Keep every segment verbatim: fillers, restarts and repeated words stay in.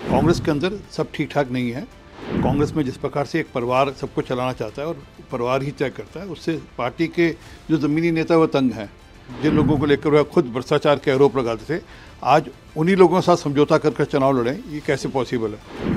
कांग्रेस के अंदर सब ठीक ठाक नहीं है। कांग्रेस में जिस प्रकार से एक परिवार सबको चलाना चाहता है और परिवार ही तय करता है, उससे पार्टी के जो ज़मीनी नेता वो तंग हैं। जिन लोगों को लेकर वह खुद भ्रष्टाचार के आरोप लगाते थे, आज उन्हीं लोगों के साथ समझौता कर कर चुनाव लड़ें, ये कैसे पॉसिबल है?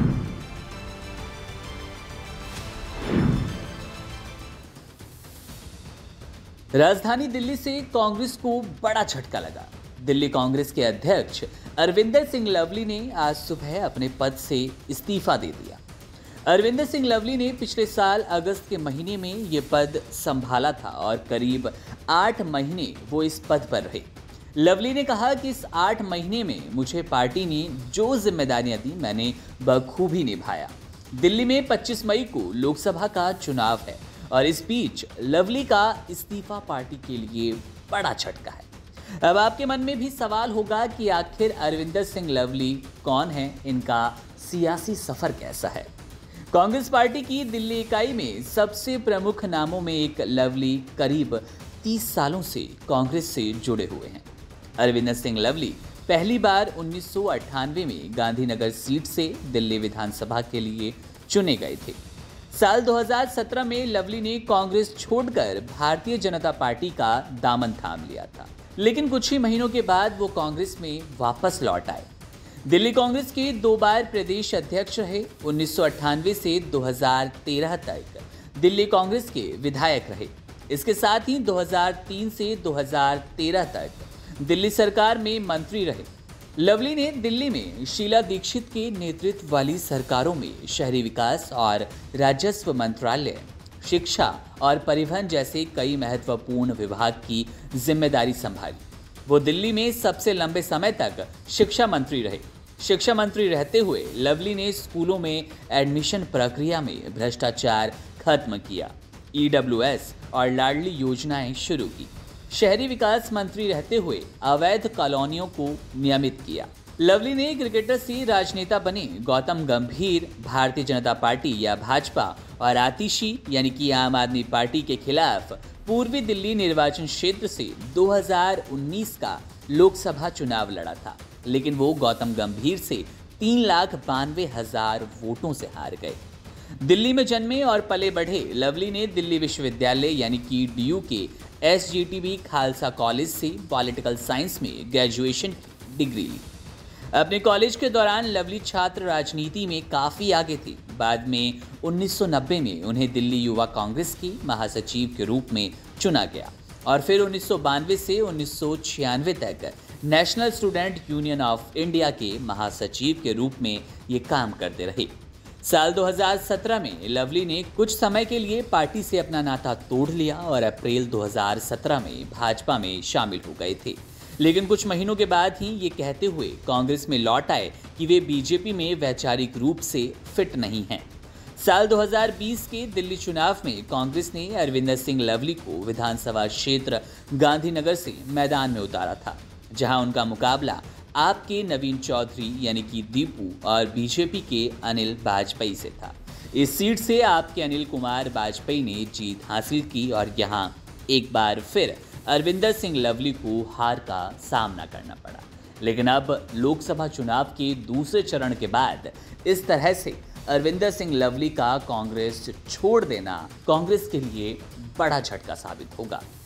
राजधानी दिल्ली से कांग्रेस को बड़ा झटका लगा। दिल्ली कांग्रेस के अध्यक्ष अरविंदर सिंह लवली ने आज सुबह अपने पद से इस्तीफा दे दिया। अरविंदर सिंह लवली ने पिछले साल अगस्त के महीने में ये पद संभाला था और करीब आठ महीने वो इस पद पर रहे। लवली ने कहा कि इस आठ महीने में मुझे पार्टी ने जो जिम्मेदारियां दी, मैंने बखूबी निभाया। दिल्ली में पच्चीस मई को लोकसभा का चुनाव है और इस बीच लवली का इस्तीफा पार्टी के लिए बड़ा झटका है। अब आपके मन में भी सवाल होगा कि आखिर अरविंदर सिंह लवली कौन है, इनका सियासी सफर कैसा है। कांग्रेस पार्टी की दिल्ली इकाई में सबसे प्रमुख नामों में एक लवली करीब तीस सालों से कांग्रेस से जुड़े हुए हैं। अरविंदर सिंह लवली पहली बार उन्नीस सौ अट्ठानवे में गांधीनगर सीट से दिल्ली विधानसभा के लिए चुने गए थे। साल दो हज़ार सत्रह में लवली ने कांग्रेस छोड़कर भारतीय जनता पार्टी का दामन थाम लिया था, लेकिन कुछ ही महीनों के बाद वो कांग्रेस में वापस लौट आए। दिल्ली कांग्रेस के दो बार प्रदेश अध्यक्ष रहे। उन्नीस सौ अट्ठानवे से दो हज़ार तेरह तक दिल्ली कांग्रेस के विधायक रहे। इसके साथ ही दो हज़ार तीन से दो हज़ार तेरह तक दिल्ली सरकार में मंत्री रहे। लवली ने दिल्ली में शीला दीक्षित के नेतृत्व वाली सरकारों में शहरी विकास और राजस्व मंत्रालय, शिक्षा और परिवहन जैसे कई महत्वपूर्ण विभाग की जिम्मेदारी संभाली। वो दिल्ली में सबसे लंबे समय तक शिक्षा मंत्री रहे। शिक्षा मंत्री रहते हुए लवली ने स्कूलों में एडमिशन प्रक्रिया में भ्रष्टाचार खत्म किया, ई डब्ल्यू एस और लाडली योजनाएं शुरू की। शहरी विकास मंत्री रहते हुए अवैध कॉलोनियों को नियमित किया। लवली ने क्रिकेटर से राजनेता बने गौतम गंभीर भारतीय जनता पार्टी या भाजपा और आतिशी यानी कि आम आदमी पार्टी के खिलाफ पूर्वी दिल्ली निर्वाचन क्षेत्र से दो हज़ार उन्नीस का लोकसभा चुनाव लड़ा था, लेकिन वो गौतम गंभीर से तीन लाख बानवे हजार वोटों से हार गए। दिल्ली में जन्मे और पले बढ़े लवली ने दिल्ली विश्वविद्यालय यानी कि डी यू के S G T B Khalsa college से पॉलिटिकल साइंस में ग्रेजुएशन की डिग्री ली। अपने कॉलेज के दौरान लवली छात्र राजनीति में काफ़ी आगे थे। बाद में उन्नीस सौ नब्बे में उन्हें दिल्ली युवा कांग्रेस की महासचिव के रूप में चुना गया और फिर उन्नीस सौ बानवे से उन्नीस सौ छियानवे तक National Student Union of India के महासचिव के रूप में ये काम करते रहे। साल दो हज़ार सत्रह में लवली ने कुछ समय के लिए पार्टी से अपना नाता तोड़ लिया और अप्रैल दो हज़ार सत्रह में भाजपा में शामिल हो गए थे, लेकिन कुछ महीनों के बाद ही ये कहते हुए कांग्रेस में लौट आए कि वे बीजेपी में वैचारिक रूप से फिट नहीं हैं। साल दो हज़ार बीस के दिल्ली चुनाव में कांग्रेस ने अरविंदर सिंह लवली को विधानसभा क्षेत्र गांधीनगर से मैदान में उतारा था, जहां उनका मुकाबला आपके नवीन चौधरी यानी कि दीपू और बीजेपी के अनिल वाजपेयी से था। इस सीट से आपके अनिल कुमार वाजपेयी ने जीत हासिल की और यहां एक बार फिर अरविंदर सिंह लवली को हार का सामना करना पड़ा। लेकिन अब लोकसभा चुनाव के दूसरे चरण के बाद इस तरह से अरविंदर सिंह लवली का कांग्रेस छोड़ देना कांग्रेस के लिए बड़ा झटका साबित होगा।